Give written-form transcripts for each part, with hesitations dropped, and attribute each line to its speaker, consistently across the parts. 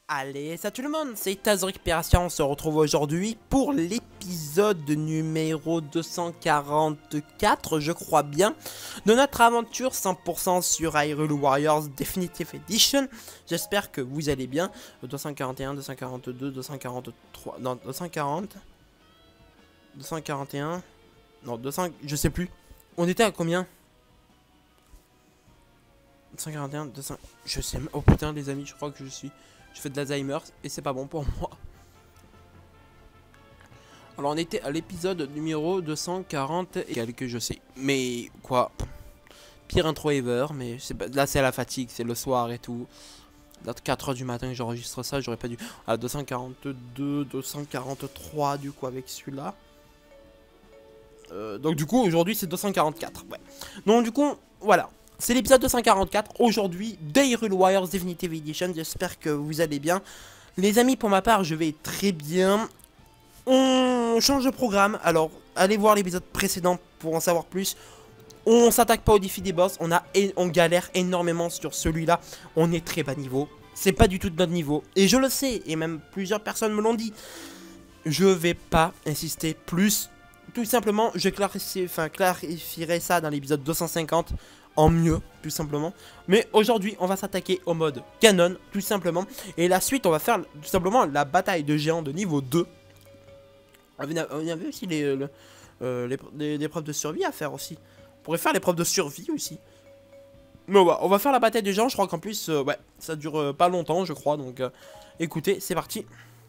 Speaker 1: Allez, salut tout le monde, c'est Taz Récupération, on se retrouve aujourd'hui pour l'épisode numéro 244, je crois bien, de notre aventure 100% sur Hyrule Warriors Definitive Edition. J'espère que vous allez bien. 241, 242, 243, non, 240, 241, non, 200, je sais plus. On était à combien? 241, 200, je sais, oh putain les amis, je crois que je fais de l'Alzheimer et c'est pas bon pour moi. Alors on était à l'épisode numéro 240 et quelques, je sais. Mais quoi, pire intro ever, mais là c'est à la fatigue, c'est le soir et tout. Là 4h du matin que j'enregistre ça, j'aurais pas dû. À 242, 243 du coup avec celui-là. Donc du coup aujourd'hui c'est 244, ouais. Donc du coup, voilà. C'est l'épisode 244, aujourd'hui, d'Hyrule Warriors Definitive Edition, j'espère que vous allez bien. Les amis, pour ma part, je vais très bien. On change de programme, alors allez voir l'épisode précédent pour en savoir plus. On s'attaque pas au défi des boss, on galère énormément sur celui-là, on est très bas niveau. C'est pas du tout de notre niveau, et je le sais, et même plusieurs personnes me l'ont dit. Je vais pas insister plus, tout simplement, je clarifierai ça dans l'épisode 250. En mieux, tout simplement. Mais aujourd'hui, on va s'attaquer au mode canon, tout simplement. Et la suite, on va faire tout simplement la bataille de géants de niveau 2. On y avait aussi les épreuves de survie à faire aussi. On pourrait faire l'épreuve de survie aussi. Mais ouais, on va faire la bataille de géants. Je crois qu'en plus, ouais, ça dure pas longtemps, je crois. Donc, écoutez, c'est parti.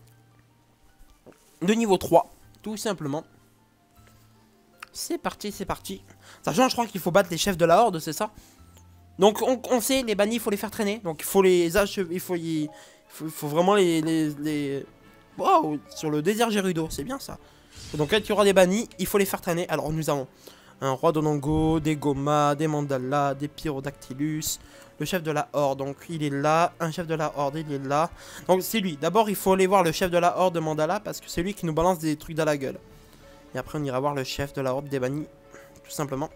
Speaker 1: De niveau 3, tout simplement. C'est parti, c'est parti. Sachant, je crois qu'il faut battre les chefs de la horde, c'est ça. Donc, on sait, les bannis, il faut les faire traîner. Donc, il faut les achever, il faut vraiment les... Wow, sur le désert Gerudo, c'est bien ça. Donc, quand il y aura des bannis, il faut les faire traîner. Alors, nous avons un roi d'Onongo, des Goma, des Mandala, des Pyrodactylus, le chef de la horde, donc il est là. Un chef de la horde, il est là. Donc, c'est lui. D'abord, il faut aller voir le chef de la horde de Mandala, parce que c'est lui qui nous balance des trucs dans la gueule. Et après on ira voir le chef de la horde des bannis. Tout simplement.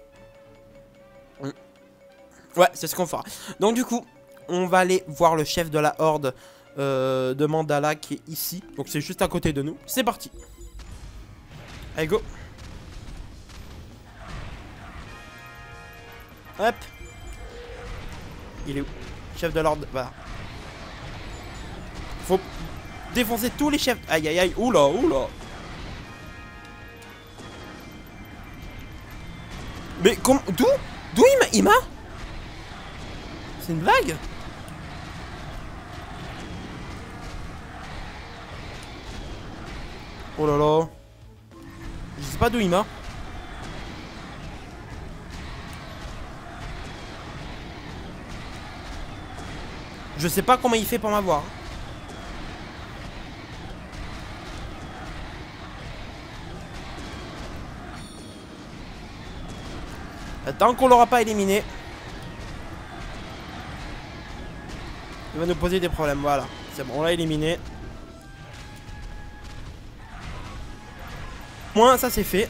Speaker 1: Ouais, c'est ce qu'on fera. Donc du coup, on va aller voir le chef de la horde de Mandala qui est ici. Donc c'est juste à côté de nous. C'est parti. Allez, go. Hop. Il est où? Chef de l'horde. Voilà. Faut défoncer tous les chefs. Aïe aïe aïe. Oula, oula. Mais d'où il m'a C'est une blague? Oh là là. Je sais pas d'où il m'a. Je sais pas comment il fait pour m'avoir. Tant qu'on l'aura pas éliminé, il va nous poser des problèmes. Voilà, c'est bon, on l'a éliminé. Moins ça c'est fait.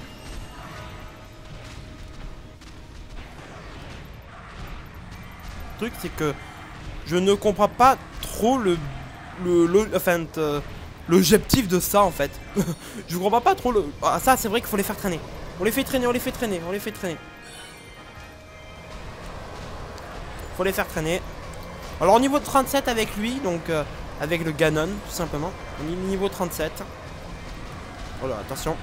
Speaker 1: Le truc c'est que je ne comprends pas trop l'objectif de ça en fait. Je comprends pas trop le... Ah, ça c'est vrai qu'il faut les faire traîner. On les fait traîner, on les fait traîner, on les fait traîner. Faut les faire traîner. Alors au niveau de 37 avec lui, donc avec le Ganon tout simplement. On est niveau 37. Oh là, attention.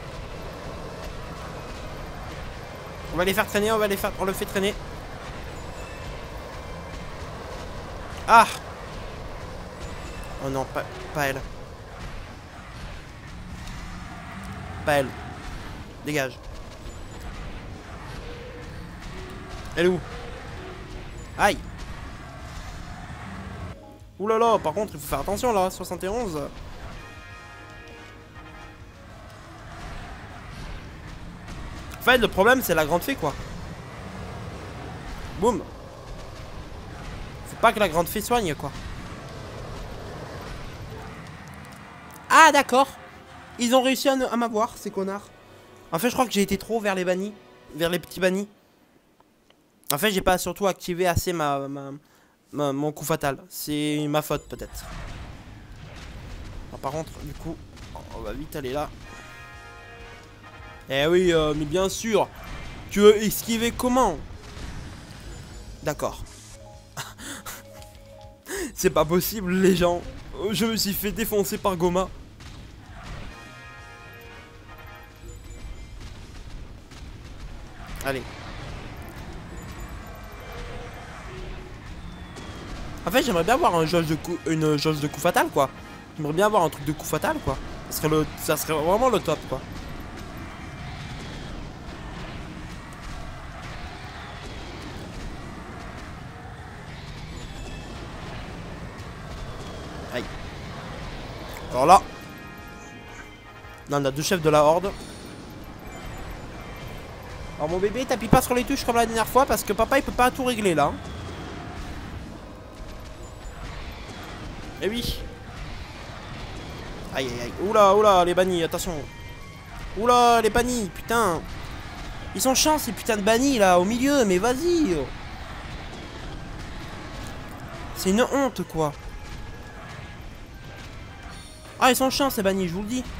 Speaker 1: On va les faire traîner, on le fait traîner. Ah. Oh non, pas elle. Pas elle. Dégage. Elle est où? Aïe. Ouh là là, par contre, il faut faire attention là, 71. En fait, le problème, c'est la grande fée, quoi. Boum. Faut pas que la grande fée soigne, quoi. Ah, d'accord. Ils ont réussi à m'avoir, ces connards. En fait, je crois que j'ai été trop vers les bannis. Vers les petits bannis. En fait, j'ai pas surtout activé assez mon coup fatal. C'est ma faute peut-être. Par contre, du coup, on va vite aller là. Eh oui, mais bien sûr. Tu veux esquiver comment? D'accord. C'est pas possible, les gens. Je me suis fait défoncer par Goma. Allez. En fait, j'aimerais bien avoir une jauge de coup fatal, quoi. J'aimerais bien avoir un truc de coup fatal, quoi. Ça serait vraiment le top, quoi. Aïe. Alors là, on a deux chefs de la horde. Alors mon bébé, t'appuies pas sur les touches comme la dernière fois parce que papa il peut pas tout régler là. Eh oui. Aïe aïe aïe. Oula oula les bannis, attention. Oula les bannis, putain. Ils sont chiants ces putains de bannis là au milieu, mais vas-y. C'est une honte quoi. Ah ils sont chiants ces bannis, je vous le dis.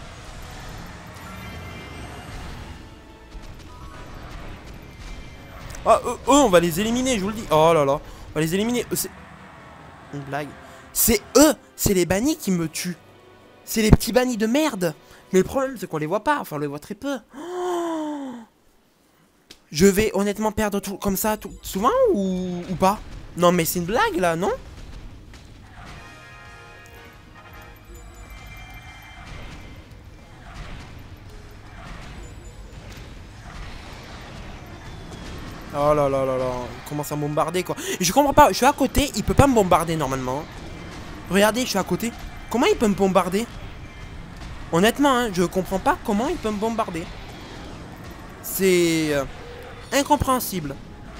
Speaker 1: Ah eux on va les éliminer, je vous le dis. Oh là là. On va les éliminer. C'est une blague. C'est eux, c'est les bannis qui me tuent. C'est les petits bannis de merde. Mais le problème c'est qu'on les voit pas, enfin on les voit très peu. Oh, je vais honnêtement perdre tout comme ça tout, souvent ou pas? Non mais c'est une blague là, non? Oh là là là là, il commence à me bombarder quoi. Et je comprends pas, je suis à côté, il peut pas me bombarder normalement. Regardez, je suis à côté. Comment il peut me bombarder? Honnêtement, hein, je comprends pas comment il peut me bombarder. C'est incompréhensible.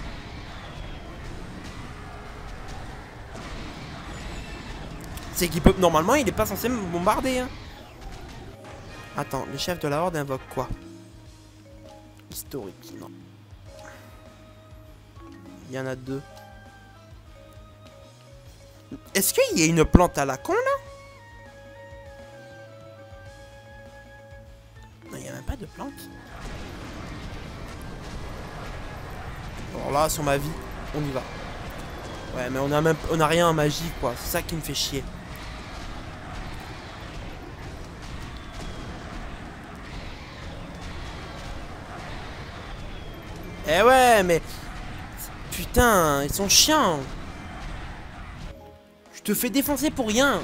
Speaker 1: C'est qu'il peut... Normalement, il est pas censé me bombarder. Hein. Attends, les chefs de la horde invoquent quoi? Historique, non. Il y en a deux. Est-ce qu'il y a une plante à la con là? Non, il n'y a même pas de plante. Alors là, sur ma vie, on y va. Ouais, mais on a rien en magie quoi. C'est ça qui me fait chier. Eh ouais, mais... Putain, ils sont chiants. Je te fais défoncer pour rien.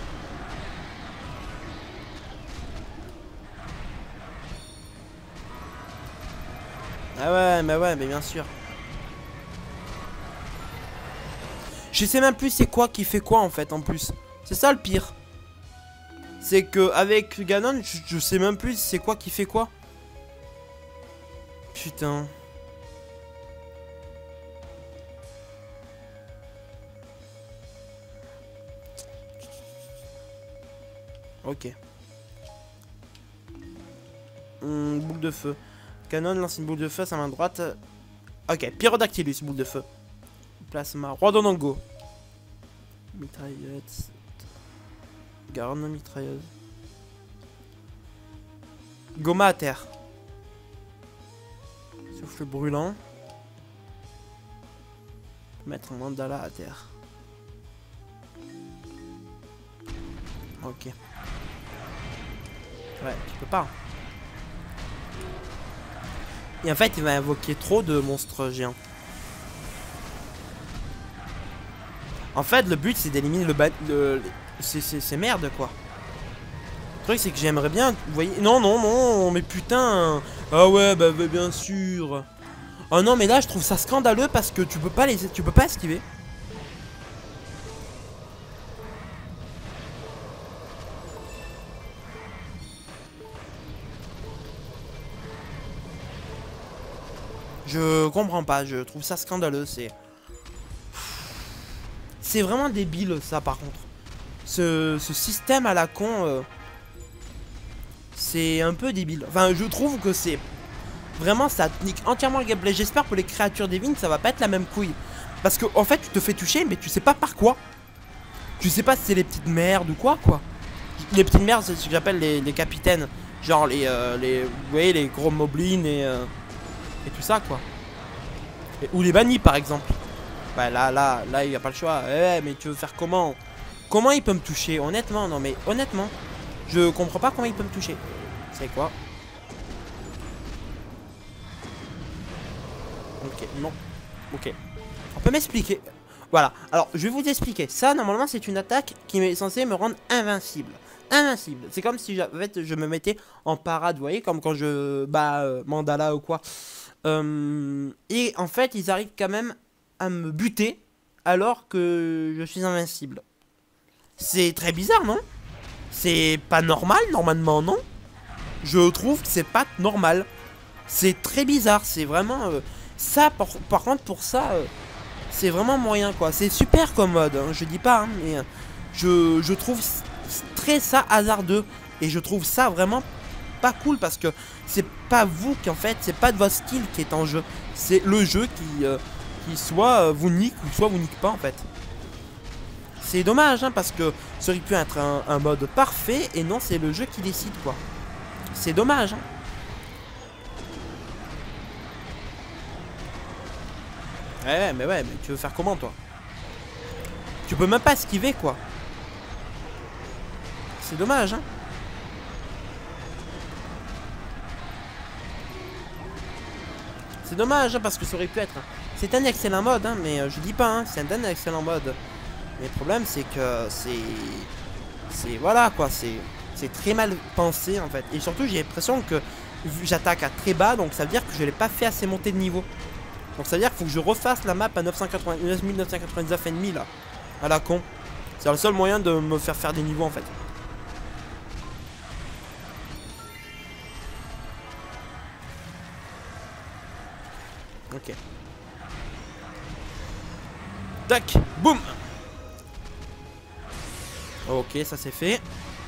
Speaker 1: Ah ouais, mais bien sûr. Je sais même plus c'est quoi qui fait quoi en fait en plus. C'est ça le pire. C'est que avec Ganon, je sais même plus c'est quoi qui fait quoi. Putain. Ok. Boule de feu. Canon lance une boule de feu à sa main droite. Ok, Pyrodactylus, boule de feu. Plasma, Rhodonongo. Mitraillette. Garde mitrailleuse. Goma à terre. Souffle brûlant. Mettre un mandala à terre. Ok. Ouais, tu peux pas. Et en fait, il va invoquer trop de monstres géants. En fait, le but, c'est d'éliminer ces merdes, quoi. Le truc, c'est que j'aimerais bien... Vous voyez... Non, non, non, mais putain. Ah ouais, bah bien sûr. Oh non, mais là, je trouve ça scandaleux parce que tu peux pas esquiver. Je comprends pas, je trouve ça scandaleux, c'est vraiment débile ça par contre. Ce système à la con, c'est un peu débile. Enfin, je trouve que c'est... Vraiment, ça nique entièrement le gameplay. J'espère pour les créatures divines, ça va pas être la même couille. Parce que en fait tu te fais toucher mais tu sais pas par quoi. Tu sais pas si c'est les petites merdes ou quoi. Les petites merdes c'est ce que j'appelle les capitaines. Genre vous voyez les gros moblins et tout ça quoi. Ou les bannis par exemple. Bah là il y a pas le choix. Mais tu veux faire comment? Comment il peut me toucher? Honnêtement, non mais honnêtement. Je comprends pas comment il peut me toucher. C'est quoi? Ok, non. Ok. On peut m'expliquer. Voilà. Alors, je vais vous expliquer. Ça, normalement, c'est une attaque qui est censée me rendre invincible. Invincible. C'est comme si en fait, je me mettais en parade, vous voyez, comme quand je bats Mandala ou quoi. Et en fait, ils arrivent quand même à me buter alors que je suis invincible. C'est très bizarre, non? C'est pas normal, normalement, non? Je trouve que c'est pas normal. C'est très bizarre, c'est vraiment... ça, par contre, pour ça, c'est vraiment moyen, quoi. C'est super commode, hein, je dis pas, hein, mais je trouve très ça hasardeux. Et je trouve ça vraiment pas cool, parce que c'est pas vous qui, en fait, c'est pas de votre skill qui est en jeu. C'est le jeu qui soit vous nique, ou soit vous nique pas, en fait. C'est dommage, hein, parce que ça aurait pu être un mode parfait, et non, c'est le jeu qui décide, quoi. C'est dommage, hein. Ouais, mais tu veux faire comment, toi? Tu peux même pas esquiver, quoi. C'est dommage, hein. C'est dommage, hein, parce que ça aurait pu être... C'est un excellent mode, hein, mais je dis pas, hein, c'est un excellent mode. Mais le problème, c'est que c'est... Voilà, quoi, c'est très mal pensé, en fait. Et surtout, j'ai l'impression que j'attaque à très bas, donc ça veut dire que je l'ai pas fait assez monter de niveau. Donc ça veut dire qu'il faut que je refasse la map à 9999 ennemis, là. À la con. C'est le seul moyen de me faire des niveaux, en fait. Ok. Tac, boum. Ok, ça c'est fait.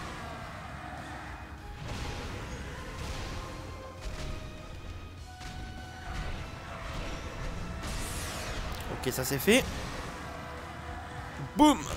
Speaker 1: Ok, ça c'est fait. Boum.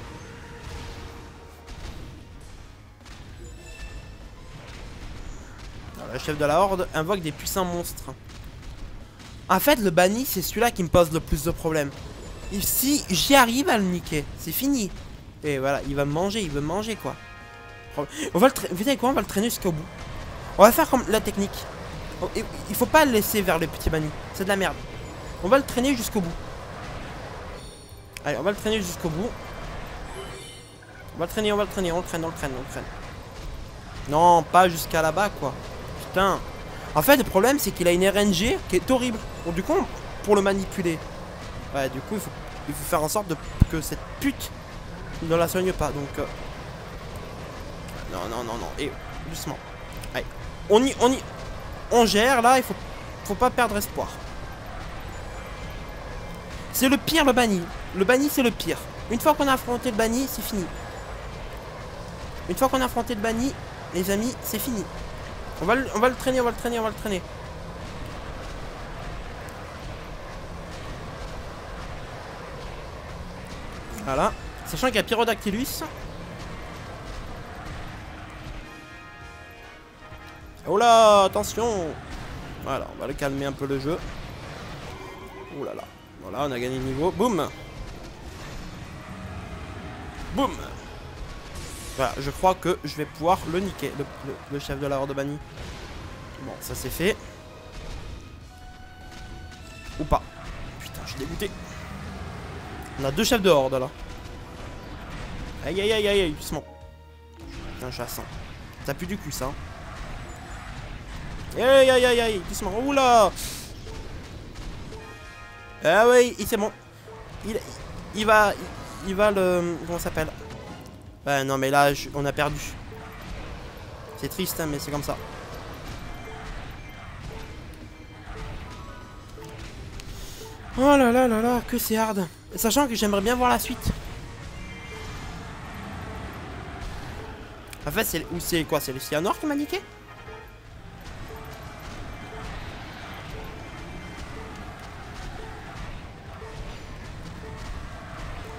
Speaker 1: Alors, le chef de la horde invoque des puissants monstres. En fait, le banni, c'est celui-là qui me pose le plus de problèmes. Et si j'y arrive à le niquer, c'est fini. Et voilà, il va me manger, il veut me manger, quoi. On va vous savez quoi, on va le traîner jusqu'au bout. On va faire comme la technique. Il faut pas le laisser vers le petit banni. C'est de la merde. On va le traîner jusqu'au bout. Allez, on va le traîner jusqu'au bout. On va le traîner, on le traîne. Non, pas jusqu'à là-bas, quoi. Putain. En fait, le problème, c'est qu'il a une RNG qui est horrible. Bon, du coup, pour le manipuler, ouais, du coup, il faut faire en sorte que cette pute ne la soigne pas. Donc, non. Et doucement. Allez, on gère là. Il faut pas perdre espoir. C'est le pire, le banni. Le banni, c'est le pire. Une fois qu'on a affronté le banni, c'est fini. Une fois qu'on a affronté le banni, les amis, c'est fini. On va le traîner. Voilà. Sachant qu'il y a Pyrodactylus. Oh là, attention. Voilà, on va le calmer un peu le jeu. Oh là là. Voilà, on a gagné le niveau. Boum. Boum. Voilà, je crois que je vais pouvoir le niquer, le chef de la horde banni. Bon, ça c'est fait. Ou pas. Putain, je suis dégoûté. On a deux chefs de horde là. Aïe, doucement. Putain, je suis à 100. Ça pue du cul ça. Aïe, doucement. Oula. Ah oui, c'est bon. Il va le... Comment ça s'appelle? Ouais, non, mais là, on a perdu. C'est triste, hein, mais c'est comme ça. Oh là là, que c'est hard. Sachant que j'aimerais bien voir la suite. En fait, c'est quoi? C'est le cyanure qui m'a niqué?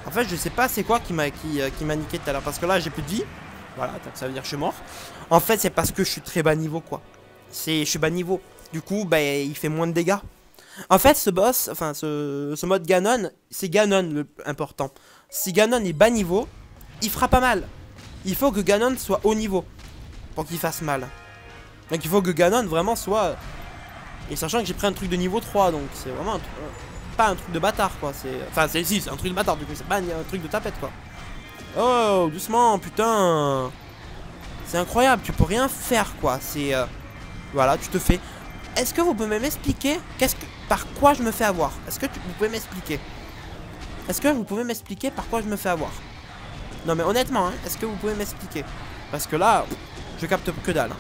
Speaker 1: En fait, je sais pas c'est quoi qui m'a niqué tout à l'heure. Parce que là, j'ai plus de vie. Voilà, ça veut dire que je suis mort. En fait, c'est parce que je suis très bas niveau, quoi. Je suis bas niveau. Du coup, bah, il fait moins de dégâts. En fait, ce boss, enfin, ce mode Ganon, c'est Ganon le important. Si Ganon est bas niveau, il fera pas mal. Il faut que Ganon soit haut niveau pour qu'il fasse mal. Donc il faut que Ganon vraiment soit... Et sachant que j'ai pris un truc de niveau 3, donc c'est vraiment pas un truc de bâtard, quoi. Enfin, c'est un truc de bâtard, du coup, c'est pas un truc de tapette, quoi. Oh, doucement, putain. C'est incroyable, tu peux rien faire, quoi. C'est... Voilà, tu te fais... Est-ce que vous pouvez m'expliquer par quoi je me fais avoir? Est-ce que vous pouvez m'expliquer? Est-ce que vous pouvez m'expliquer par quoi je me fais avoir? Non mais honnêtement, hein, est-ce que vous pouvez m'expliquer? Parce que là, je capte que dalle.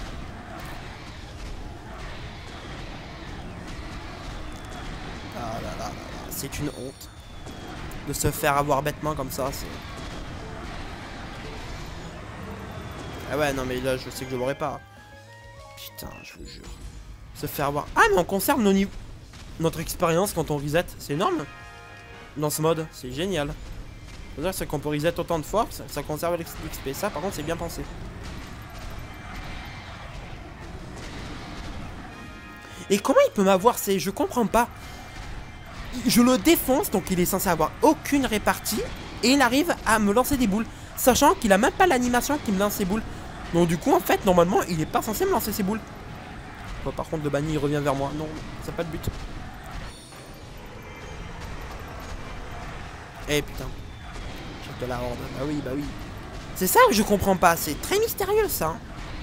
Speaker 1: Ah là là là là, c'est une honte. De se faire avoir bêtement comme ça, c'est... Ah ouais, non mais là, je sais que je l'aurai pas. Putain, je vous jure. Se faire avoir... Ah mais on conserve nos niveaux... Notre expérience quand on reset, c'est énorme. Dans ce mode, c'est génial. C'est qu'on peut reset autant de fois, ça conserve l'XP. Ça par contre c'est bien pensé. Et comment il peut m'avoir? Je comprends pas. Je le défonce, donc il est censé avoir aucune répartie. Et il arrive à me lancer des boules. Sachant qu'il a même pas l'animation qui me lance ses boules. Donc du coup en fait normalement il est pas censé me lancer ses boules. Bon, par contre le banni il revient vers moi. Non, c'est pas le but. Eh putain. Chef de la horde. Bah oui, bah oui. C'est ça que je comprends pas. C'est très mystérieux ça.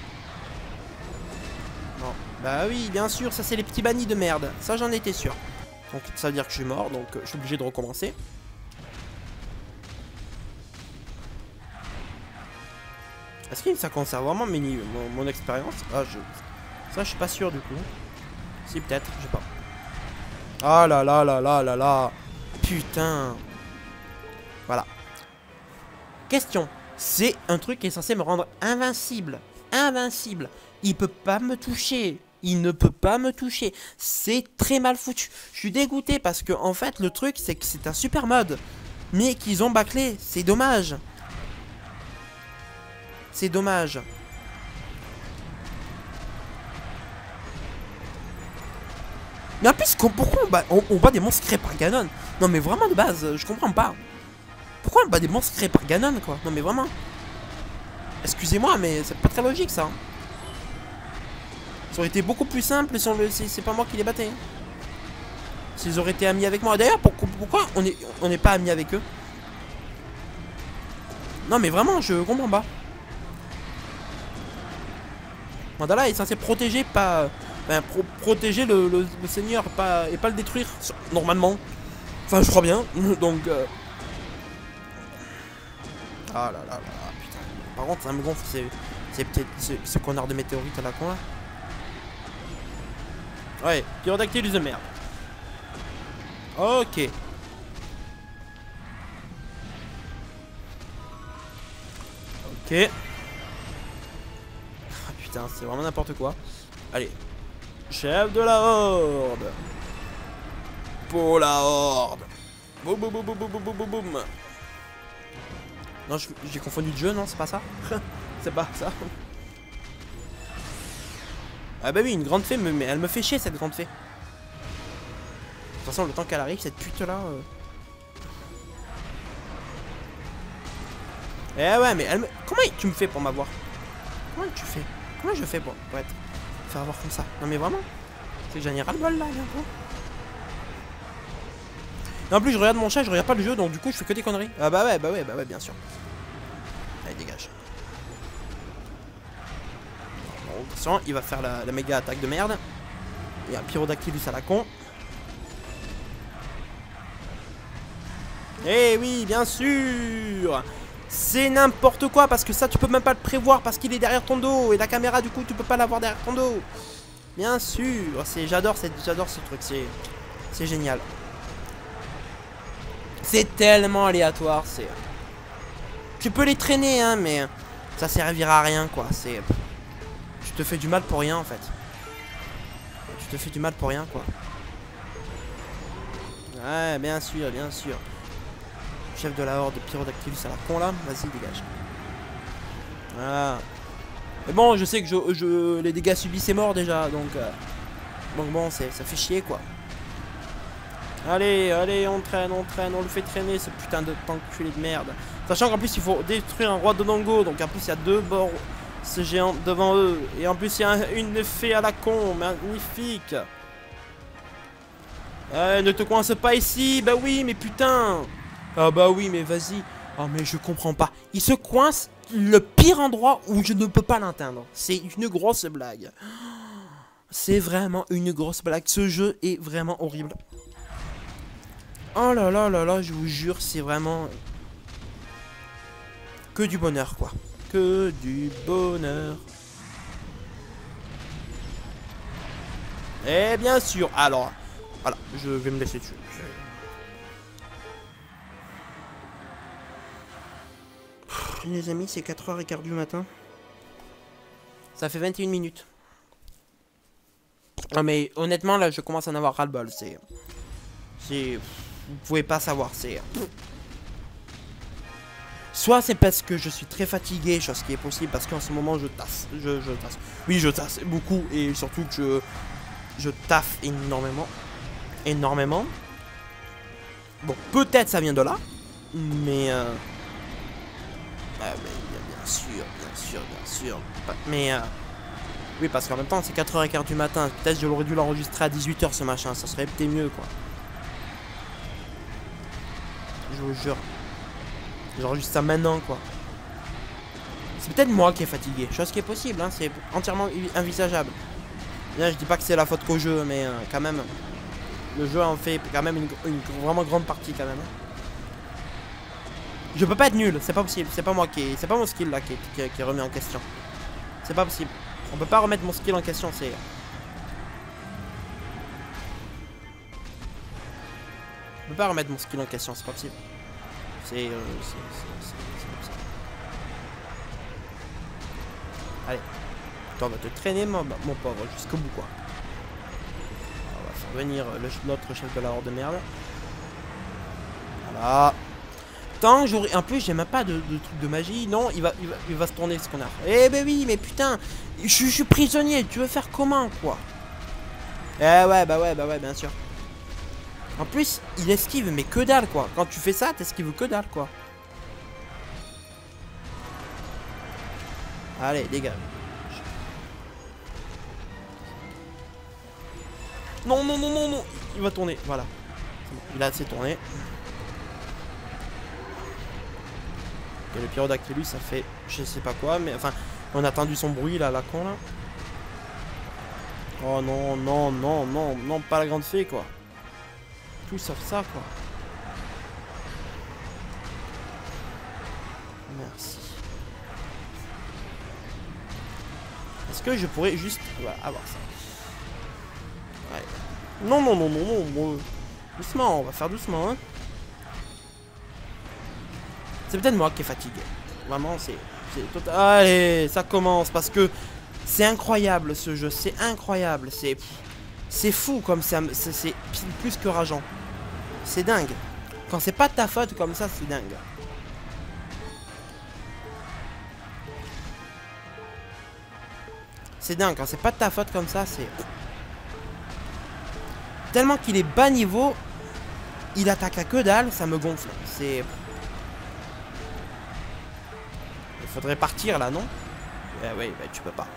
Speaker 1: Non. Bah oui, bien sûr, ça c'est les petits bannis de merde. Ça j'en étais sûr. Donc ça veut dire que je suis mort, donc je suis obligé de recommencer. Est-ce que ça conserve vraiment mon expérience? Ah, ça je suis pas sûr du coup. Si peut-être, je sais pas. Ah là là là là là là. Putain. Voilà. Question. C'est un truc qui est censé me rendre invincible. Invincible. Il peut pas me toucher. Il ne peut pas me toucher. C'est très mal foutu. Je suis dégoûté parce que en fait le truc c'est que c'est un super mode. Mais qu'ils ont bâclé. C'est dommage. C'est dommage. Mais en plus, pourquoi on bat des monstres créés par Ganon? Non mais vraiment de base, je comprends pas. Pourquoi on bat des monstres créés par Ganon quoi? Non mais vraiment. Excusez-moi mais c'est pas très logique ça. Ça aurait été beaucoup plus simple si c'est pas moi qui les battais. S'ils auraient été amis avec moi. D'ailleurs pourquoi on n'est pas amis avec eux? Non mais vraiment je comprends pas. Mandala est censé protéger pas... Enfin, protéger le seigneur et pas le détruire normalement. Enfin je crois bien. Donc ah là là là putain. Par contre ça me gonfle. C'est peut-être ce connard de météorite à la con là. Ouais, pyrodactylus de merde. Ok. Ok. Ah putain, c'est vraiment n'importe quoi. Allez. Chef de la horde. Pour la horde. Boum boum boum boum boum boum boum boum. Non, j'ai confondu de jeu, non, c'est pas ça. C'est pas ça. Ah bah oui, une grande fée, mais elle me fait chier cette grande fée. De toute façon, le temps qu'elle arrive, cette pute là... Eh ouais, mais elle me... Comment tu me fais pour m'avoir? Comment tu fais? Comment je fais pour être... faire avoir comme ça? Non mais vraiment? C'est que j'en ai ras le bol là, bientôt. Et en plus, je regarde mon chat, je regarde pas le jeu, donc du coup, je fais que des conneries. Ah bah ouais, bien sûr. Allez, dégage. Bon, attention, il va faire la méga attaque de merde. Il y a un pyrodactylus à la con. Eh oui, bien sûr. C'est n'importe quoi parce que ça tu peux même pas le prévoir parce qu'il est derrière ton dos et la caméra du coup tu peux pas l'avoir derrière ton dos. Bien sûr, j'adore ce truc, c'est génial. C'est tellement aléatoire, tu peux les traîner hein mais ça servira à rien quoi, tu te fais du mal pour rien en fait. Tu te fais du mal pour rien quoi. Ouais, bien sûr, bien sûr. chef de la horde Pyrodactylus à la con là. Vas-y, dégage. Voilà. Mais bon, je sais que les dégâts subis c'est mort déjà, donc bon, ça fait chier quoi. Allez, allez, on traîne, on le fait traîner ce putain de enculé de merde. Sachant qu'en plus il faut détruire un roi de Dongo, donc en plus il y a 2 bords ce géant devant eux. Et en plus il y a une fée à la con, magnifique. Ne te coince pas ici, bah oui, mais putain. Ah bah oui, mais vas-y. Oh mais je comprends pas. Il se coince le pire endroit où je ne peux pas l'atteindre. C'est une grosse blague. C'est vraiment une grosse blague. Ce jeu est vraiment horrible. Oh là là là là, je vous jure, c'est vraiment que du bonheur quoi. Que du bonheur. Et bien sûr, alors, voilà, je vais me laisser dessus. Les amis, c'est 4h15 du matin. Ça fait 21 minutes. Non mais honnêtement là je commence à en avoir ras-le-bol. Vous pouvez pas savoir, soit c'est parce que je suis très fatigué, chose qui est possible parce qu'en ce moment je tasse. Je tasse. Oui, je tasse beaucoup et surtout que je taffe énormément. Énormément. Bon, peut-être ça vient de là. Mais bien sûr. Mais oui, parce qu'en même temps c'est 4h15 du matin. Peut-être j'aurais dû l'enregistrer à 18h ce machin. Ça serait peut-être mieux quoi. Je vous jure. J'enregistre ça maintenant quoi. C'est peut-être moi qui est fatigué. Chose qui est possible, hein. C'est entièrement envisageable. Là je dis pas que c'est la faute qu'au jeu, mais quand même. Le jeu en fait quand même une vraiment grande partie quand même. Je peux pas être nul, c'est pas possible. C'est pas moi qui. C'est pas mon skill là qui est remis en question. C'est pas possible. On peut pas remettre mon skill en question, c'est. On peut pas remettre mon skill en question, c'est pas possible. C'est comme ça. Allez. Toi, on va te traîner, mon pauvre, jusqu'au bout, quoi. On va faire venir l'autre chef de la horde de merde. Voilà. Tant que j'aurai... En plus, j'ai même pas de truc de magie. Non, il va se tourner, ce connard. Eh ben oui, mais putain, je suis prisonnier. Tu veux faire comment, quoi? Eh ouais, bah ouais, bien sûr. En plus, il esquive, mais que dalle, quoi. Quand tu fais ça, t'esquives que dalle, quoi. Allez, dégage. Non. Il va tourner, voilà. Bon, il a assez tourné. Et le Pyrodactylus, ça fait je sais pas quoi, mais enfin, on a attendu son bruit, là, la con, là. Oh non, pas la grande fée, quoi. Tout sauf ça quoi. Merci. Est-ce que je pourrais juste avoir ça? Ouais. Non. Doucement, on va faire doucement hein. C'est peut-être moi qui est fatigué. Vraiment c'est total. Allez, ça commence parce que c'est incroyable ce jeu, c'est incroyable, c'est fou comme ça, c'est plus que rageant. C'est dingue. Quand c'est pas de ta faute comme ça, c'est dingue. C'est dingue, quand c'est pas de ta faute comme ça, c'est... Tellement qu'il est bas niveau, il attaque à que dalle, ça me gonfle. C'est... Il faudrait partir là, non? Oui, bah tu peux pas.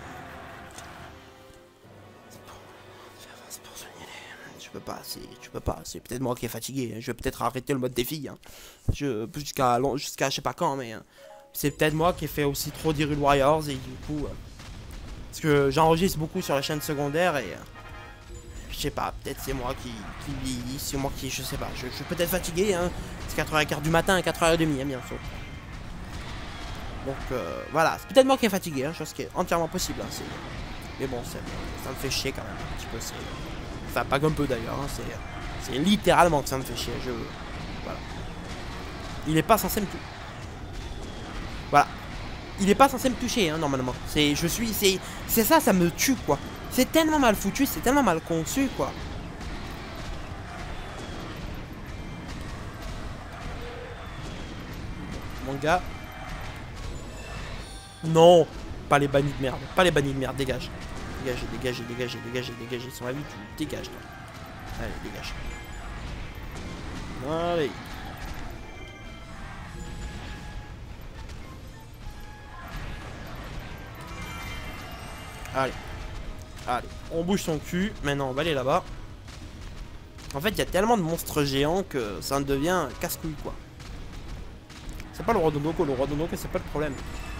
Speaker 1: Tu peux pas, c'est peut-être moi qui est fatigué, je vais peut-être arrêter le mode défi, hein. Jusqu'à je sais pas quand, mais c'est peut-être moi qui ai fait aussi trop d'Hyrule Warriors et du coup, parce que j'enregistre beaucoup sur la chaîne secondaire et je sais pas, peut-être c'est moi qui c'est moi qui, je sais pas, je suis peut-être fatigué, hein. C'est 4h15 du matin, 4h30, hein, bientôt. Donc voilà, c'est peut-être moi qui est fatigué, hein, chose qui est entièrement possible, hein, mais bon, ça me fait chier quand même un petit peu, enfin, pas un peu d'ailleurs, hein, c'est littéralement que ça me fait chier. Voilà. Il est pas censé me toucher. Voilà. Il est pas censé me toucher, hein, normalement. C'est ça, ça me tue, quoi. C'est tellement mal foutu, c'est tellement mal conçu, quoi. mon gars. Non, pas les bannis de merde. Pas les bannis de merde, dégage. Dégagez, dégagez, dégagez, dégagez, dégagez. Son avis, tu dégages, toi. Allez, dégage. Allez. Allez. Allez, on bouge son cul. Maintenant, on va aller là-bas. En fait, il y a tellement de monstres géants que ça devient casse-couille, quoi. C'est pas le roi Dodoko. Le roi Dodoko, c'est pas le problème.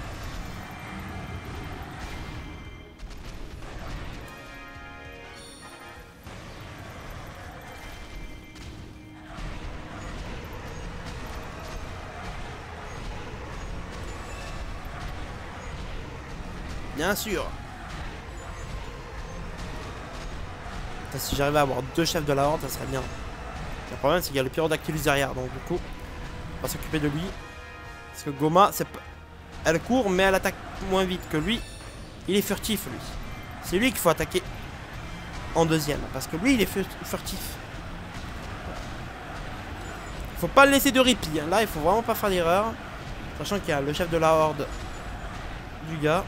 Speaker 1: Bien sûr. Si j'arrivais à avoir 2 chefs de la horde, ça serait bien. Le problème, c'est qu'il y a le Pyrodactylus derrière. Donc, du coup, on va s'occuper de lui. Parce que Goma, elle court, mais elle attaque moins vite que lui. Il est furtif, lui. C'est lui qu'il faut attaquer en deuxième. Parce que lui, il est furtif. Faut pas le laisser de répit. Hein. Là, il faut vraiment pas faire d'erreur. Sachant qu'il y a le chef de la horde du gars.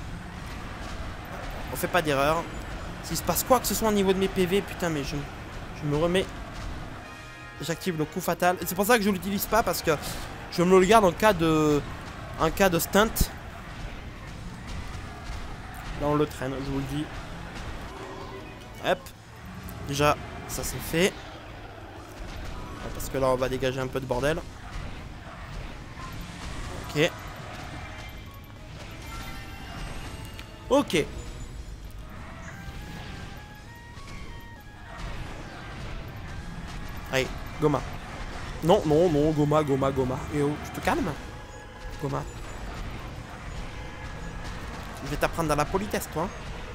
Speaker 1: On fait pas d'erreur. S'il se passe quoi que ce soit au niveau de mes PV, putain, mais je me remets. J'active le coup fatal. C'est pour ça que je l'utilise pas, parce que je me le garde en cas de stunt. Là, on le traîne, je vous le dis. Hop. Déjà, ça c'est fait. Parce que là, on va dégager un peu de bordel. Ok. Ok. Allez, Goma. Non, non, non, Goma, Goma, Goma. Et oh, tu te calmes, Goma. Je vais t'apprendre dans la politesse, toi.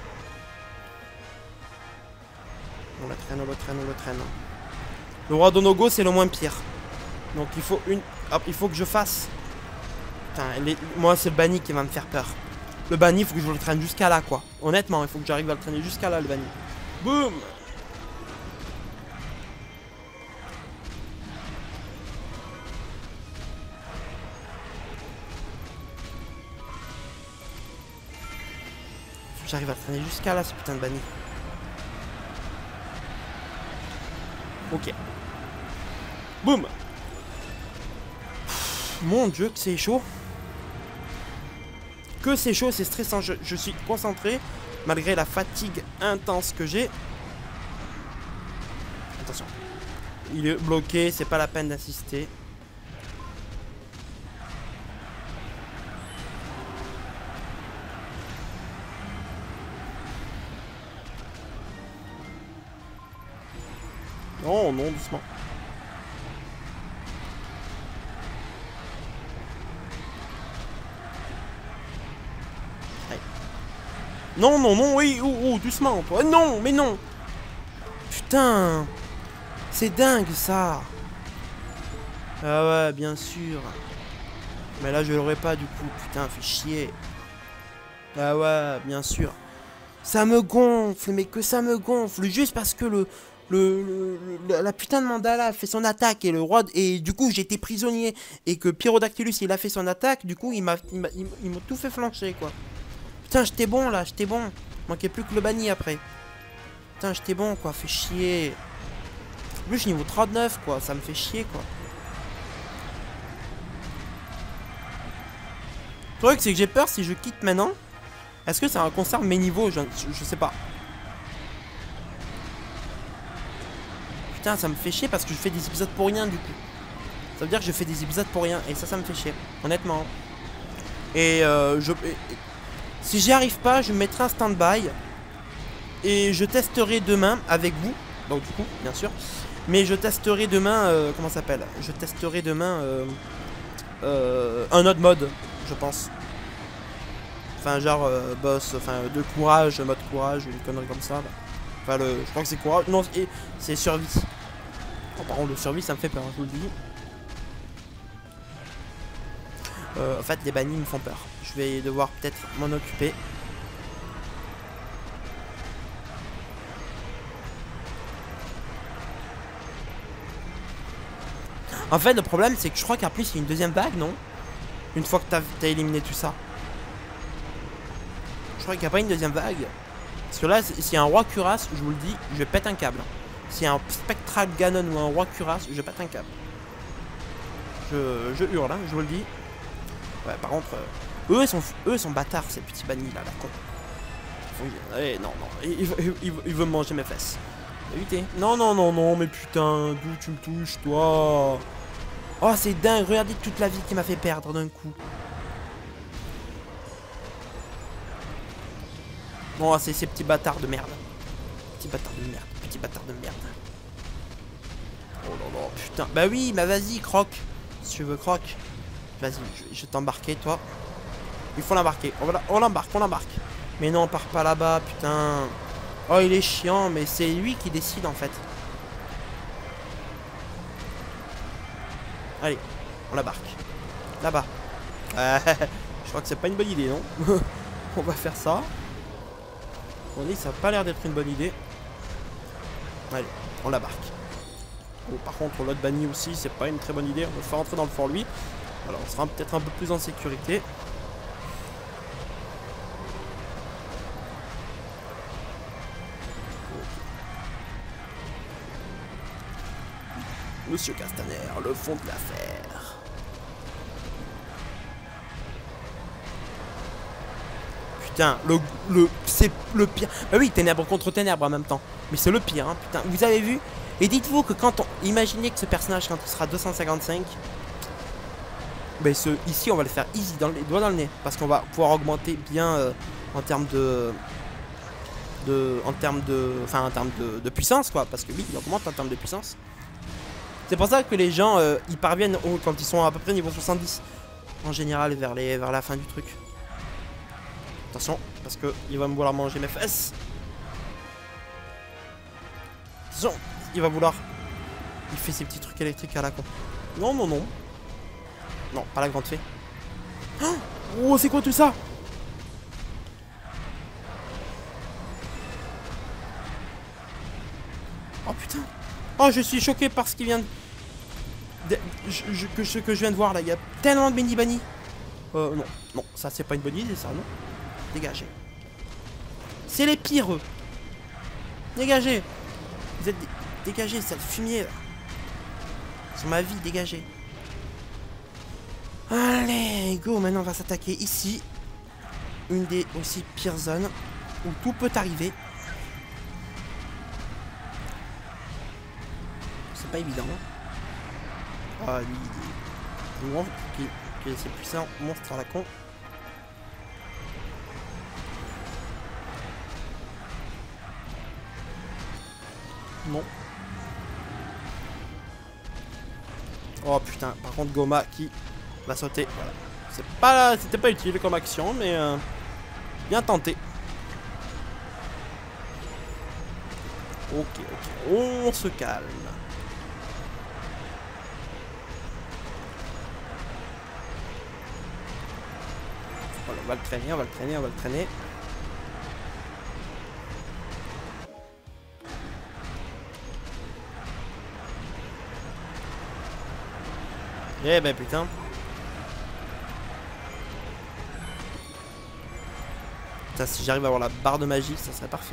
Speaker 1: On le traîne, on le traîne, on le traîne. Le roi Donogo, c'est le moins pire. Donc il faut une... Hop, il faut que je fasse... Putain, moi, c'est le banni qui va me faire peur. Le banni, il faut que je le traîne jusqu'à là, quoi. Honnêtement, il faut que j'arrive à le traîner jusqu'à là, le banni. Boum. J'arrive à traîner jusqu'à là, ce putain de banni. Ok. Boum. Mon dieu, que c'est chaud. Que c'est chaud, c'est stressant. Je suis concentré, malgré la fatigue intense que j'ai. Attention. Il est bloqué, c'est pas la peine d'assister. Non, non, doucement. Allez. Non, non, non, oui, oh, doucement. Oh, non, mais non. Putain. C'est dingue, ça. Ah ouais, bien sûr. Mais là, je l'aurais pas, du coup. Putain, fait chier. Ah ouais, bien sûr. Ça me gonfle, mais que ça me gonfle. Juste parce que la putain de mandala a fait son attaque et le roi et du coup j'ai été prisonnier et que Pyrodactylus il a fait son attaque, du coup il m'a tout fait flancher, quoi. Putain, j'étais bon là, j'étais bon. Manquait plus que le banni après. Putain, j'étais bon, quoi, fait chier. En plus je suis niveau 39, quoi, ça me fait chier, quoi. Le truc c'est que j'ai peur si je quitte maintenant. Est-ce que ça conserve mes niveaux, je sais pas. Putain, ça me fait chier parce que je fais des épisodes pour rien, du coup. Ça veut dire que je fais des épisodes pour rien. Et ça me fait chier. Honnêtement. Et si j'y arrive pas, je me mettrai un stand-by. Et je testerai demain avec vous. Donc du coup, bien sûr. Mais je testerai demain... comment ça s'appelle? Je testerai demain... un autre mode, je pense. Enfin, genre boss, enfin de courage, mode courage, une connerie comme ça. Là. Enfin, je crois que c'est courage. Non, c'est survie. Oh, par contre, le survie, ça me fait peur, je vous le dis. En fait, les bannis me font peur. Je vais devoir peut-être m'en occuper. En fait, le problème, c'est que je crois qu'en plus, il y a une deuxième vague, non? Une fois que t'as éliminé tout ça. Je crois qu'il n'y a pas une deuxième vague. Parce que là, s'il y a un roi cuirasse, je vous le dis, je pète un câble. S'il y a un spectral Ganon ou un roi cuirasse, je pète un câble. Je hurle, hein, je vous le dis. Ouais, par contre, eux ils sont bâtards, ces petits bannis là, la con. Eh, non, il veut me manger mes fesses. Évitez. Non, mais putain, d'où tu me touches, toi? Oh, c'est dingue, regardez toute la vie qui m'a fait perdre d'un coup. Oh, c'est ces petits bâtards de merde. Petits bâtards de merde, petits bâtards de merde. Oh là là, putain. Bah oui, bah vas-y, croque. Si tu veux, croque. Vas-y, je vais t'embarquer, toi. Il faut l'embarquer. On l'embarque, on l'embarque. Mais non, on part pas là-bas, putain. Oh, il est chiant, mais c'est lui qui décide, en fait. Allez, on l'embarque. Là-bas. Je crois que c'est pas une bonne idée, non? On va faire ça. On dit, ça a pas l'air d'être une bonne idée. Allez, on l'embarque. Oh, par contre, l'autre banni aussi, c'est pas une très bonne idée. On va le faire rentrer dans le fort, lui. Alors, on sera peut-être un peu plus en sécurité. Monsieur Castaner, le fond de l'affaire. Putain, c'est le pire. Bah oui, ténèbres contre ténèbres en même temps. Mais c'est le pire, hein, putain. Vous avez vu? Et dites-vous que quand on... Imaginez que ce personnage, quand il sera 255... Ben ici, on va le faire easy, dans les doigts dans le nez. Parce qu'on va pouvoir augmenter bien en termes de... En termes de puissance, quoi. Parce que oui, il augmente en termes de puissance. C'est pour ça que les gens, ils parviennent quand ils sont à peu près niveau 70. En général, vers la fin du truc. Attention, parce que il va me vouloir manger mes fesses. Attention, il va vouloir... Il fait ses petits trucs électriques à la con. Non. Non, pas la grande fée. Oh, c'est quoi tout ça? Oh putain. Oh, je suis choqué par ce qui vient de... ce que je viens de voir là. Il y a tellement de mini-bannis. Non, ça c'est pas une bonne idée ça, non? Dégagez. C'est les pires, eux. Dégagez. Vous êtes... Dégagez, sale fumier là. Sur ma vie, dégagez. Allez, go, maintenant on va s'attaquer ici. Une des aussi pires zones où tout peut arriver. C'est pas évident. Ah, lui, il est assez puissant, monstre à la con. Non. Oh putain, par contre Goma qui va sauter. Voilà. C'était pas utile comme action, mais bien tenté. Ok, on se calme. Voilà, on va le traîner. Eh ben putain. Putain, si j'arrive à avoir la barre de magie, ça serait parfait.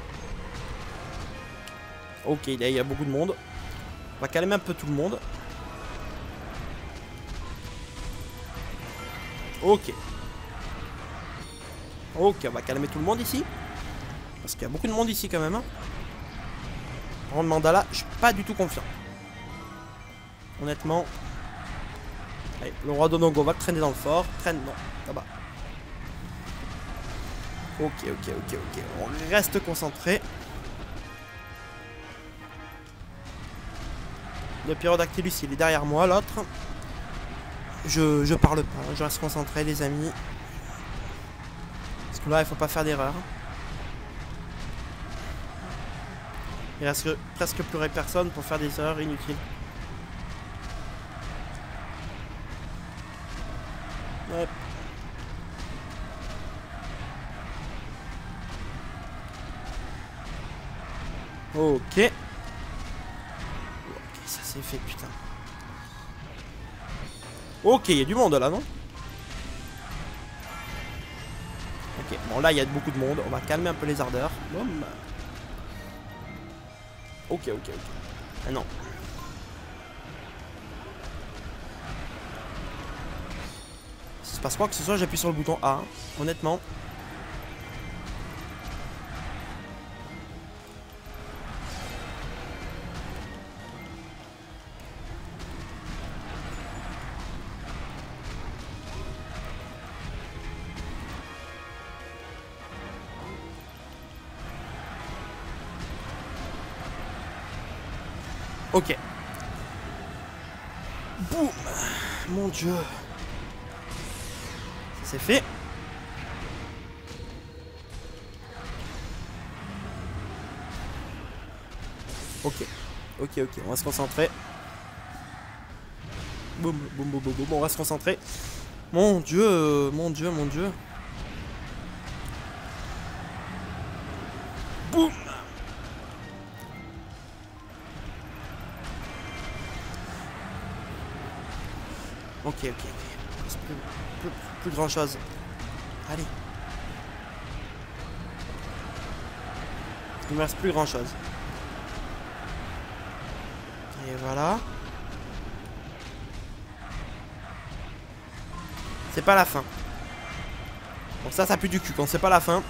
Speaker 1: Ok, là il y a beaucoup de monde. On va calmer un peu tout le monde. Ok. Ok, on va calmer tout le monde ici. Parce qu'il y a beaucoup de monde ici quand même. Hein. Par contre, Mandala, je suis pas du tout confiant. Honnêtement. Allez, le roi Dodongo va le traîner dans le fort. Traîne, non, là-bas. Ok. On reste concentré. Le Pyrodactylus, il est derrière moi, l'autre. Je parle pas, je reste concentré, les amis. Parce que là, il faut pas faire d'erreur. Il reste presque plus personne pour faire des erreurs inutiles. Ouais. Ok, ça c'est fait, putain. Ok, il y a du monde là, non? Ok, bon là il y a beaucoup de monde, on va calmer un peu les ardeurs. Boum. Ok. Ah non. Si se passe quoi que ce soit, j'appuie sur le bouton A, hein, honnêtement. Ok. Boum. Mon dieu. Ça c'est fait. Ok, on va se concentrer. Boum, on va se concentrer. Mon dieu. Boum. Ok. Il reste plus grand chose. Allez. Il me reste plus grand chose. Et voilà. C'est pas la fin. Donc ça pue du cul quand c'est pas la fin.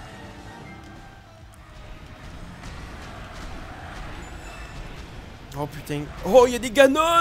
Speaker 1: Oh putain. Oh, il y a des Ganon.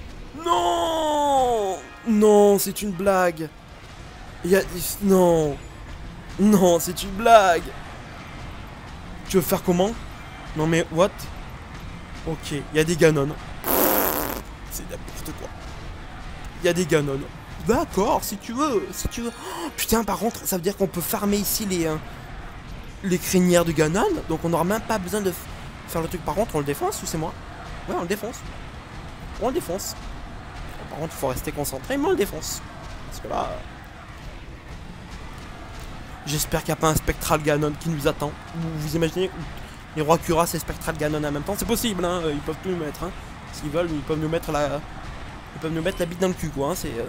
Speaker 1: Non. Non, c'est une blague. Il y a... Non. Non, c'est une blague. Tu veux faire comment? Non mais, what? Ok, il y a des Ganon. C'est n'importe quoi. Il y a des Ganon. D'accord, si tu veux. Oh, putain, par contre, ça veut dire qu'on peut farmer ici les crinières de Ganon. Donc on n'aura même pas besoin de faire le truc. Par contre, on le défonce ou c'est moi? Ouais, on le défonce. Par contre, il faut rester concentré, mais on le défonce. Parce que là... J'espère qu'il n'y a pas un Spectral Ganon qui nous attend. Vous imaginez les rois cuirassés et Spectral Ganon en même temps? C'est possible, hein. Ils peuvent tout nous mettre, hein. S'ils veulent, ils peuvent nous mettre la... bite dans le cul, quoi, hein. C'est...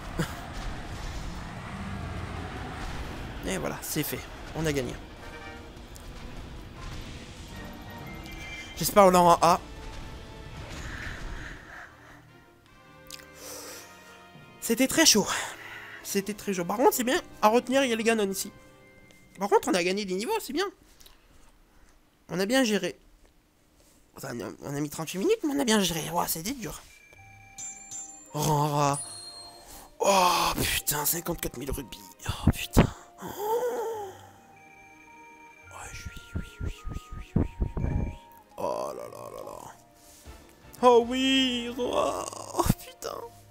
Speaker 1: Et voilà, c'est fait. On a gagné. J'espère on l'aura en A. C'était très chaud. Par contre, c'est bien. À retenir, il y a les Ganon ici. Par contre, on a gagné des niveaux, c'est bien. On a bien géré. On a mis 38 minutes, mais on a bien géré. Ouah, c'était dur. Oh putain, 54 000 rubis. Oh putain. Oh là là. Oh oui. Oh putain.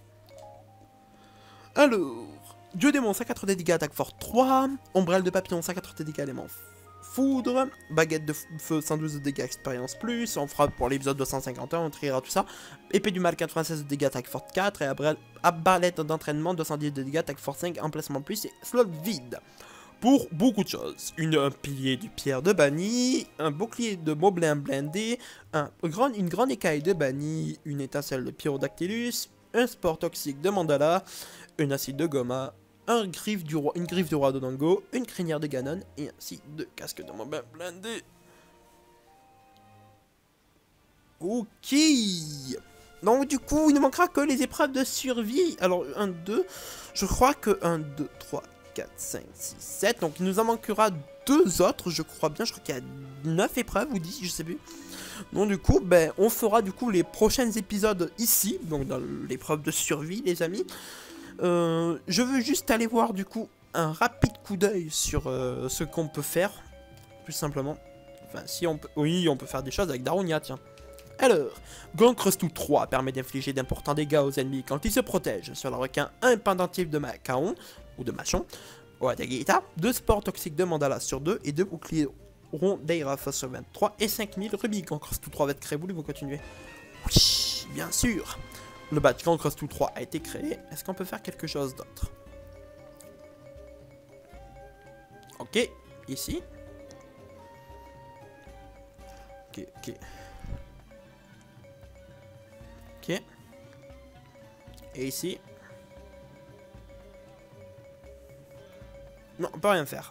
Speaker 1: Alors, Dieu démon 104 de dégâts, attaque forte 3, ombrelle de papillon 104 de dégâts, élément foudre, baguette de feu 112 de dégâts, expérience plus, on fera pour l'épisode 251, on triera tout ça, épée du mal 96 de dégâts, attaque forte 4, et arbalète d'entraînement 210 de dégâts, attaque forte 5, emplacement plus, et slot vide. Pour beaucoup de choses, un pilier du pierre de banni, un bouclier de moblin blindé, une grande écaille de banni, une étincelle de pyrodactylus, un sport toxique de mandala, un acide de goma, une griffe du roi de Dango, une crinière de Ganon et ainsi deux casques de moblin blindé. Ok. Donc du coup, il ne manquera que les épreuves de survie. Alors 1, 2, je crois que 1, 2, 3, 4, 5, 6, 7. Donc il nous en manquera 2 autres, je crois bien. Je crois qu'il y a 9 épreuves ou 10, je sais plus. Donc du coup, ben, on fera du coup les prochains épisodes ici, donc dans l'épreuve de survie, les amis. Je veux juste aller voir du coup un rapide coup d'œil sur ce qu'on peut faire, plus simplement. Enfin, si on peut, oui, on peut faire des choses avec Darunia, tiens. Alors, Gonkrestu 3 permet d'infliger d'importants dégâts aux ennemis quand ils se protègent sur le requin, un pendentif de Macaon, ou de Machon, ou Adagita, 2 sports toxiques de Mandala sur 2 et 2 boucliers rond d'Airafa sur 23 et 5000 rubis. Gonkrestu 3 va être créé, voulez-vous continuer? Oui, bien sûr. Le badge Gonkrestu 3 a été créé. Est-ce qu'on peut faire quelque chose d'autre? Ok, ici. Ok. Et ici. Non, on peut rien faire.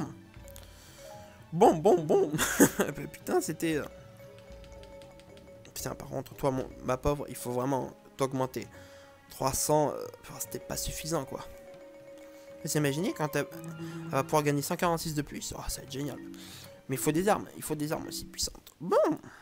Speaker 1: Bon. Putain, c'était... Putain, par contre, toi, ma pauvre, il faut vraiment t'augmenter. 300, c'était pas suffisant, quoi. Vous imaginez quand elle va pouvoir gagner 146 de plus. Oh, ça va être génial. Mais il faut des armes aussi puissantes. Bon.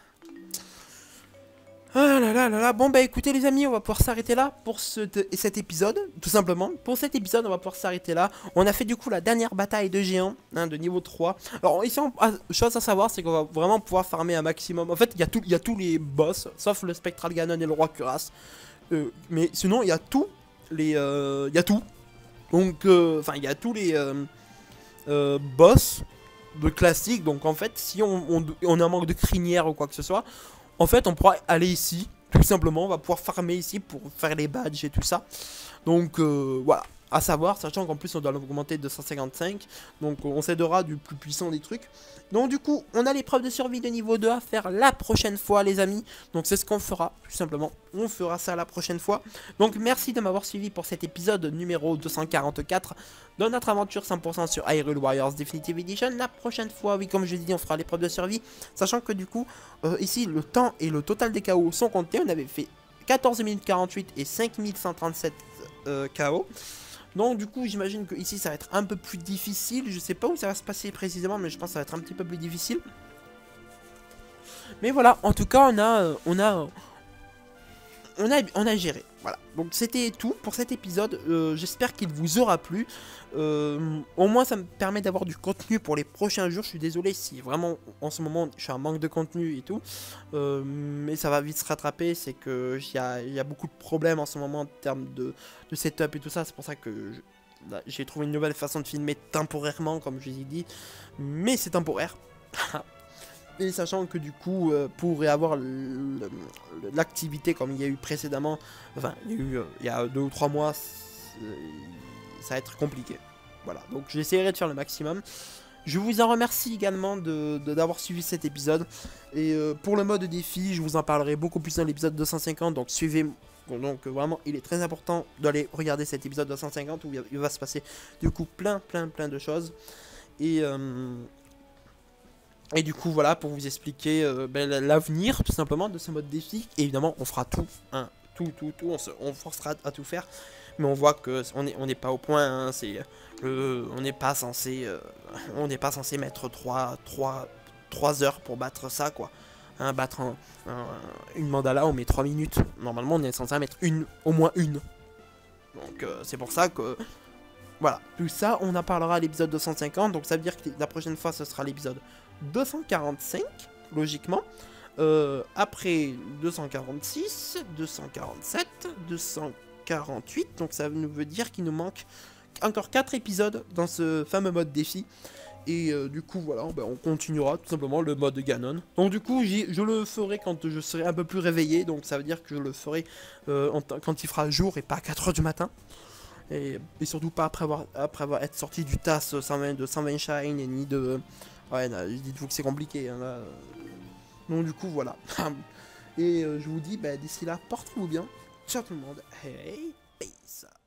Speaker 1: Ah là là là là. Bon bah écoutez les amis, on va pouvoir s'arrêter là pour cet épisode, tout simplement. Pour cet épisode, on va pouvoir s'arrêter là. On a fait du coup la dernière bataille de géants, hein, de niveau 3. Alors ici, chose à savoir, c'est qu'on va vraiment pouvoir farmer un maximum. En fait, il y a tous les boss, sauf le Spectral Ganon et le Roi Cuirasse. Mais sinon, il y a tout. Il y a tout. Donc, enfin, il y a tous les boss de classique. Donc en fait, si on a un manque de crinière ou quoi que ce soit, en fait, on pourra aller ici, tout simplement. On va pouvoir farmer ici pour faire les badges et tout ça. Donc, voilà. À savoir, sachant qu'en plus, on doit l'augmenter de 155. Donc, on s'aidera du plus puissant des trucs. Donc, du coup, on a l'épreuve de survie de niveau 2 à faire la prochaine fois, les amis. Donc, c'est ce qu'on fera, tout simplement. On fera ça la prochaine fois. Donc, merci de m'avoir suivi pour cet épisode numéro 244 de notre aventure 100% sur Hyrule Warriors Definitive Edition. La prochaine fois, oui, comme je l'ai dit, on fera l'épreuve de survie. Sachant que, du coup, ici, le temps et le total des KO sont comptés. On avait fait 14 minutes 48 et 5137 KO. Donc du coup j'imagine que ici ça va être un peu plus difficile. Je sais pas où ça va se passer précisément, mais je pense que ça va être un petit peu plus difficile. Mais voilà, en tout cas on a géré. Voilà, donc c'était tout pour cet épisode. J'espère qu'il vous aura plu. Au moins ça me permet d'avoir du contenu pour les prochains jours. Je suis désolé si vraiment en ce moment je suis en manque de contenu et tout, mais ça va vite se rattraper. C'est que il y a beaucoup de problèmes en ce moment en termes de setup et tout ça. C'est pour ça que j'ai trouvé une nouvelle façon de filmer temporairement, comme je vous ai dit, mais c'est temporaire. Et sachant que du coup, pour avoir l'activité comme il y a eu précédemment, enfin il y a 2 ou 3 mois, ça va être compliqué. Voilà, donc j'essaierai de faire le maximum. Je vous en remercie également d'avoir suivi cet épisode. Et pour le mode défi, je vous en parlerai beaucoup plus dans l'épisode 250, donc suivez. Donc vraiment, il est très important d'aller regarder cet épisode 250 où il va se passer du coup plein de choses. Et du coup, voilà, pour vous expliquer l'avenir, tout simplement, de ce mode défi. Et évidemment, on fera tout, hein, tout, on forcera à tout faire. Mais on voit que on n'est pas au point, hein, on n'est pas censé mettre 3 heures pour battre ça, quoi. Hein, battre une mandala, on met 3 minutes. Normalement, on est censé mettre au moins une. Donc, c'est pour ça que... Voilà, tout ça, on en parlera à l'épisode 250. Donc, ça veut dire que la prochaine fois, ce sera l'épisode 245, logiquement. Après 246, 247, 248. Donc ça veut dire qu'il nous manque encore 4 épisodes dans ce fameux mode défi. Et du coup voilà, on continuera tout simplement le mode Ganon. Donc du coup je le ferai quand je serai un peu plus réveillé. Donc ça veut dire que je le ferai quand il fera jour et pas à 4 h du matin. Et surtout pas après avoir été sorti du TAS 120 shine et ni de... Ouais, dites-vous que c'est compliqué, hein, là. Donc du coup, voilà. Et je vous dis, d'ici là, portez-vous bien. Ciao tout le monde. Hey, peace.